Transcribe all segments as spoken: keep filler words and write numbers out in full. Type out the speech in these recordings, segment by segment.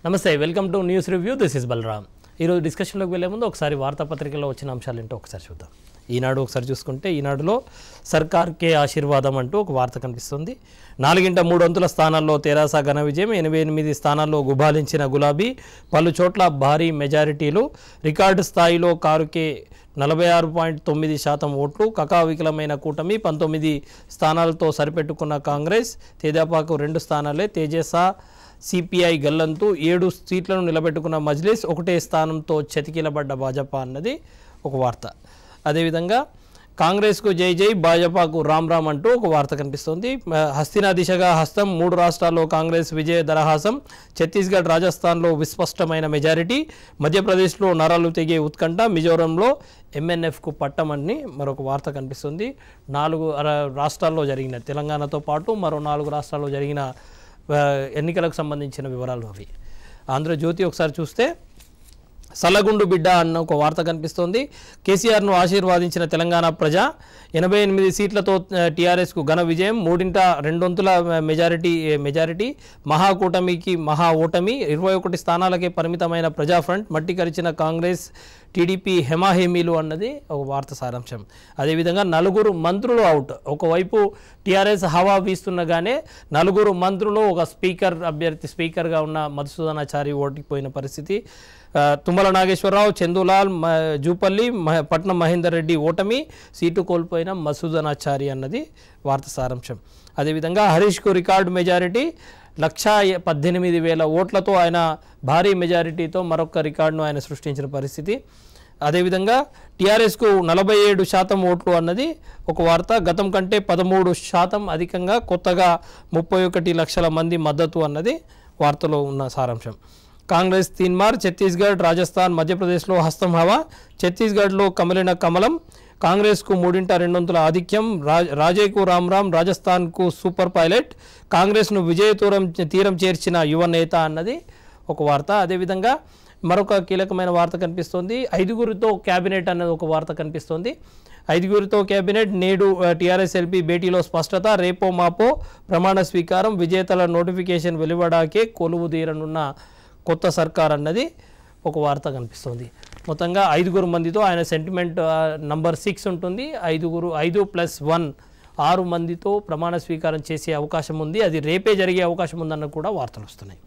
నమస్తే, welcome to news review. This is Balaram. ఈరోజు డిస్కషన్లోకి వెళ్ళే ముందు ఒకసారి వార్తాపత్రికలో వచ్చిన అంశాలు ఏంటో ఒకసారి చూద్దాం. ఈనాడు ఒకసారి చూసుకుంటే ఈనాడులో సర్కార్కే ఆశీర్వాదం అంటూ ఒక వార్త కనిపిస్తుంది. నాలుగింట మూడు వంతుల స్థానాల్లో తెరాస ఘన విజయం, ఎనభై ఎనిమిది స్థానాల్లో గుబాలించిన గులాబీ, పలు చోట్ల భారీ మెజారిటీలు, రికార్డు స్థాయిలో కారుకే నలభై ఆరు పాయింట్ తొమ్మిది శాతం ఓట్లు, కకావికలమైన కూటమి పంతొమ్మిది స్థానాలతో సరిపెట్టుకున్న కాంగ్రెస్, తెదేపాకు రెండు స్థానాలే, తేజస సిపిఐ గల్లంతు, ఏడు సీట్లను నిలబెట్టుకున్న మజ్లిస్, ఒకటే స్థానంతో చతికిలబడ్డ భాజపా అన్నది ఒక వార్త. అదేవిధంగా కాంగ్రెస్కు జై జై, భాజపాకు రామ్ రామ్ అంటూ ఒక వార్త కనిపిస్తుంది. హస్తినా దిశగా హస్తం, మూడు రాష్ట్రాల్లో కాంగ్రెస్ విజయ దరహాసం, ఛత్తీస్గఢ్ రాజస్థాన్లో విస్పష్టమైన మెజారిటీ, మధ్యప్రదేశ్లో నరాలు తెగే ఉత్కంఠ, మిజోరంలో ఎంఎన్ఎఫ్కు పట్టమని మరొక వార్త కనిపిస్తుంది. నాలుగు రాష్ట్రాల్లో జరిగిన, తెలంగాణతో పాటు మరో నాలుగు రాష్ట్రాల్లో జరిగిన ఎన్నికలకు సంబంధించిన వివరాలు అవి. ఆంధ్రజ్యోతి ఒకసారి చూస్తే సల్లగుండు బిడ్డ అన్న ఒక వార్త కనిపిస్తోంది. కేసీఆర్ను ఆశీర్వాదించిన తెలంగాణ ప్రజ, ఎనభై ఎనిమిది సీట్లతో టీఆర్ఎస్కు ఘన విజయం, మూడింట రెండొంతుల మెజారిటీ మెజారిటీ మహాకూటమికి మహా ఓటమి, ఇరవై ఒకటి స్థానాలకే పరిమితమైన ప్రజా ఫ్రంట్, మట్టి కరిచిన కాంగ్రెస్ టీడీపీ హెమాహేమీలు అన్నది ఒక వార్త సారాంశం. అదేవిధంగా నలుగురు మంత్రులు అవుట్. ఒకవైపు టీఆర్ఎస్ హవా వీస్తున్నగానే నలుగురు మంత్రులు, ఒక స్పీకర్ అభ్యర్థి స్పీకర్గా ఉన్న మధుసూదనాచారి ఓడిపోయిన పరిస్థితి, తుమ్మల నాగేశ్వరరావు, చందులాల్, జూపల్లి, పట్నం మహేందర్ రెడ్డి ఓటమి, సీటు కోల్పోయిన మధుసూదనాచారి అన్నది వార్త సారాంశం. అదేవిధంగా హరీష్కు రికార్డు మెజారిటీ, లక్షా పద్దెనిమిది వేల ఓట్లతో ఆయన భారీ మెజారిటీతో మరొక రికార్డును ఆయన సృష్టించిన పరిస్థితి. అదేవిధంగా టీఆర్ఎస్కు నలభై ఏడు శాతం ఓట్లు అన్నది ఒక వార్త. గతం కంటే పదమూడు శాతం అధికంగా కొత్తగా ముప్పై ఒకటి లక్షల మంది మద్దతు అన్నది వార్తలో ఉన్న సారాంశం. కాంగ్రెస్ తీన్మార్, ఛత్తీస్గఢ్, రాజస్థాన్, మధ్యప్రదేశ్లో హస్తం హవా, ఛత్తీస్గఢ్లో కమలిన కమలం, కాంగ్రెస్కు మూడింట రెండొంతుల ఆధిక్యం, రాజేకు రామ్ రామ్, రాజస్థాన్కు సూపర్ పైలట్, కాంగ్రెస్ను విజయ తీరం తీరం చేర్చిన యువ నేత అన్నది ఒక వార్త. అదేవిధంగా మరొక కీలకమైన వార్త కనిపిస్తోంది. ఐదుగురితో క్యాబినెట్ అన్నది ఒక వార్త కనిపిస్తోంది. ఐదుగురితో క్యాబినెట్, నేడు టీఆర్ఎస్ ఎల్పీ భేటీలో స్పష్టత, రేపో మాపో ప్రమాణ స్వీకారం, విజేతల నోటిఫికేషన్ వెలువడాకే కొలువు తీరనున్న కొత్త సర్కార్ అన్నది ఒక వార్త కనిపిస్తుంది. మొత్తంగా ఐదుగురు మందితో ఆయన సెంటిమెంట్ నంబర్ సిక్స్ ఉంటుంది. ఐదుగురు ఐదు ప్లస్ వన్ ఆరు మందితో ప్రమాణ స్వీకారం చేసే అవకాశం ఉంది. అది రేపే జరిగే అవకాశం ఉందన్న కూడా వార్తలు వస్తున్నాయి.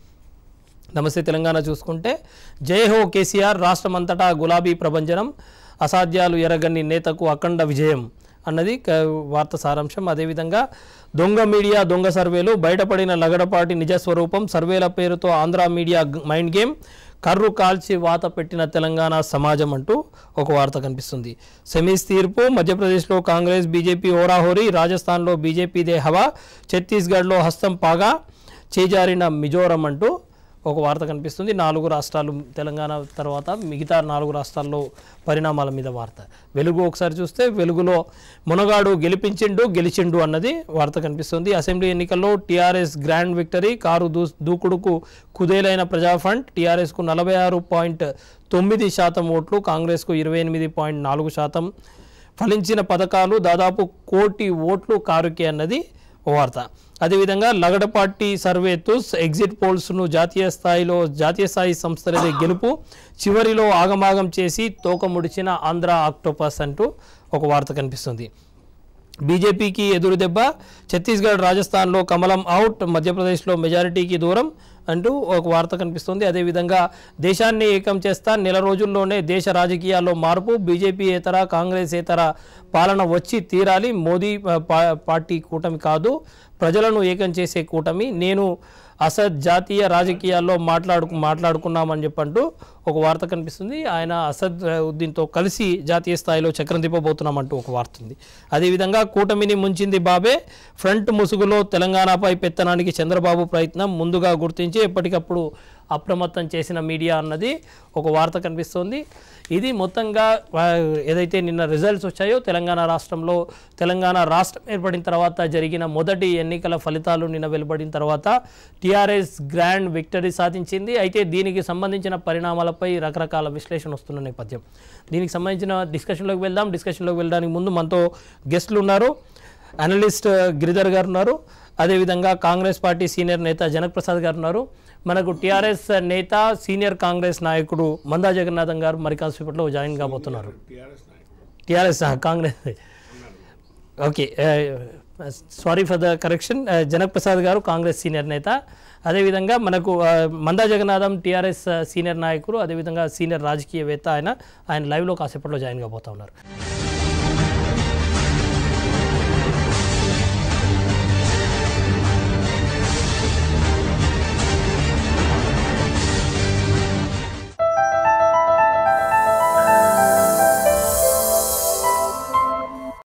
నమస్తే తెలంగాణ చూసుకుంటే జై హో కేసీఆర్, రాష్ట్రమంతటా గులాబీ ప్రభంజనం, అసాధ్యాలు ఎరగని నేతకు అఖండ విజయం అన్నది వార్త సారాంశం. అదేవిధంగా దొంగ మీడియా దొంగ సర్వేలు, బయటపడిన లగడపాటి నిజస్వరూపం, సర్వేల పేరుతో ఆంధ్ర మీడియా మైండ్ గేమ్, కర్రు కాల్చి వాత పెట్టిన తెలంగాణ సమాజం అంటూ ఒక వార్త కనిపిస్తుంది. సెమీస్ తీర్పు, మధ్యప్రదేశ్లో కాంగ్రెస్ బీజేపీ హోరాహోరీ, రాజస్థాన్లో బీజేపీదే హవా, ఛత్తీస్గఢ్లో హస్తం పాగా, చేజారిన మిజోరం అంటూ ఒక వార్త కనిపిస్తుంది. నాలుగు రాష్ట్రాలు తెలంగాణ తర్వాత మిగతా నాలుగు రాష్ట్రాల్లో పరిణామాల మీద వార్త. వెలుగు ఒకసారి చూస్తే వెలుగులో మునగాడు గెలిపించిండు గెలిచిండు అన్నది వార్త కనిపిస్తుంది. అసెంబ్లీ ఎన్నికల్లో టీఆర్ఎస్ గ్రాండ్ విక్టరీ, కారు దూ దూకుడుకు కుదేలైన ప్రజా ఫ్రంట్, టీఆర్ఎస్కు నలభై ఆరు పాయింట్ తొమ్మిది శాతం ఓట్లు, కాంగ్రెస్కు ఇరవై ఎనిమిది పాయింట్ నాలుగు శాతం, ఫలించిన పథకాలు దాదాపు కోటి ఓట్లు కారుకే అన్నది ఓ వార్త. అదేవిధంగా లగడపాటి సర్వే తుస్, ఎగ్జిట్ పోల్స్ను జాతీయ స్థాయిలో జాతీయ స్థాయి సంస్థలదే గెలుపు, చివరిలో ఆగమాగం చేసి తోక ముడిచిన ఆంధ్ర ఆక్టోపస్ అంటూ ఒక వార్త కనిపిస్తుంది. బీజేపీకి ఎదురు దెబ్బ, ఛత్తీస్గఢ్ రాజస్థాన్లో కమలం అవుట్, మధ్యప్రదేశ్లో మెజారిటీకి దూరం అంటూ ఒక వార్త కనిపిస్తుంది. అదేవిధంగా దేశాన్ని ఏకం చేస్తా, నెల రోజుల్లోనే దేశ రాజకీయాల్లో మార్పు, బీజేపీ ఏతర కాంగ్రెస్ ఏతర పాలన వచ్చి తీరాలి, మోదీ పార్టీ కూటమి కాదు, ప్రజలను ఏకం చేసే కూటమి, నేను అసద్ జాతీయ రాజకీయాల్లో మాట్లాడు మాట్లాడుకున్నామని చెప్పంటూ ఒక వార్త కనిపిస్తుంది. ఆయన అసద్ ఉద్దీన్తో కలిసి జాతీయ స్థాయిలో చక్రం తిప్పబోతున్నామంటూ ఒక వార్త ఉంది. అదేవిధంగా కూటమిని ముంచింది బాబే, ఫ్రంట్ ముసుగులో తెలంగాణపై పెత్తనానికి చంద్రబాబు ప్రయత్నం, ముందుగా గుర్తించి ఎప్పటికప్పుడు అప్రమత్తం చేసిన మీడియా అన్నది ఒక వార్త కనిపిస్తోంది. ఇది మొత్తంగా ఏదైతే నిన్న రిజల్ట్స్ వచ్చాయో తెలంగాణ రాష్ట్రంలో, తెలంగాణ రాష్ట్రం ఏర్పడిన తర్వాత జరిగిన మొదటి ఎన్నికల ఫలితాలు నిన్న వెలువడిన తర్వాత టీఆర్ఎస్ గ్రాండ్ విక్టరీ సాధించింది. అయితే దీనికి సంబంధించిన పరిణామాలపై రకరకాల విశ్లేషణ వస్తున్న నేపథ్యం. దీనికి సంబంధించిన డిస్కషన్లోకి వెళ్దాం. డిస్కషన్లోకి వెళ్ళడానికి ముందు మనతో గెస్టులు ఉన్నారు. అనలిస్ట్ గిరిధర్ గారు ఉన్నారు, అదేవిధంగా కాంగ్రెస్ పార్టీ సీనియర్ నేత జనక్ ప్రసాద్ గారు ఉన్నారు, మనకు టీఆర్ఎస్ నేత సీనియర్ కాంగ్రెస్ నాయకుడు మందా జగన్నాథం గారు మరి కాసేపట్లో జాయిన్ కాబోతున్నారు. TRS Congress okay, sorry for the correction, Janak Prasad garu Congress senior నేత, అదేవిధంగా మనకు మందా జగన్నాథం టీఆర్ఎస్ సీనియర్ నాయకులు, అదేవిధంగా సీనియర్ రాజకీయవేత్త ఆయన ఆయన లైవ్లో కాసేపట్లో జాయిన్ కాబోతా ఉన్నారు.